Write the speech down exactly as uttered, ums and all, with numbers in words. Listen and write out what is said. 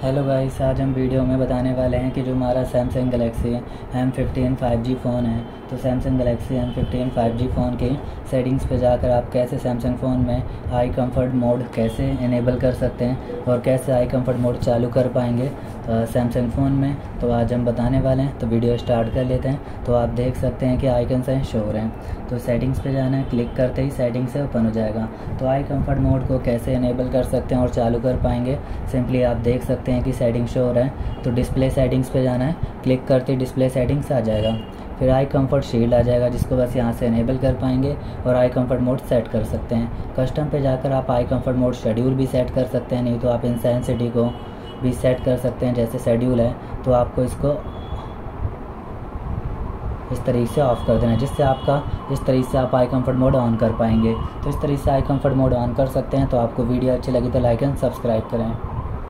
Hello guys, आज हम video में बताने वाले हैं कि जो हमारा Samsung Galaxy M fifteen five G phone है, तो Samsung Galaxy M fifteen five G phone की सेटिंग्स पे जाकर आप कैसे सैमसंग फ़ोन में आई कंफर्ट मोड कैसे इनेबल कर सकते हैं और कैसे आई कंफर्ट मोड चालू कर पाएंगे तो सैमसंग फ़ोन में। तो आज हम बताने वाले हैं, तो वीडियो स्टार्ट कर लेते हैं। तो आप देख सकते हैं कि आइकन्स हैं शो हो रहे हैं, तो सेटिंग्स पे जाना है, क्लिक करते ही सेटिंग्स से ओपन हो जाएगा। तो आई कंफर्ट मोड को कैसे इनेबल कर सकते हैं और चालू कर पाएंगे, सिंपली आप देख सकते हैं कि सेटिंग शो हो रहा है। तो डिस्प्ले सेटिंग्स पे जाना है, क्लिक करते ही डिस्प्ले सेटिंग्स आ जाएगा, फिर आई कंफर्ट शील्ड आ जाएगा जिसको बस यहाँ से इनेबल कर पाएंगे और आई कंफर्ट मोड सेट कर सकते हैं। कस्टम पे जाकर आप आई कंफर्ट मोड शेड्यूल भी सेट कर सकते हैं, नहीं तो आप इंसेंसिटी को भी सेट कर सकते हैं। जैसे शेड्यूल है तो आपको इसको इस तरीके से ऑफ़ कर देना है, जिससे आपका इस तरीके से आप आई कंफर्ट मोड ऑन कर पाएंगे। तो इस तरीके से आई कंफर्ट मोड ऑन कर सकते हैं। तो आपको वीडियो अच्छी लगी तो लाइक एंड सब्सक्राइब करें।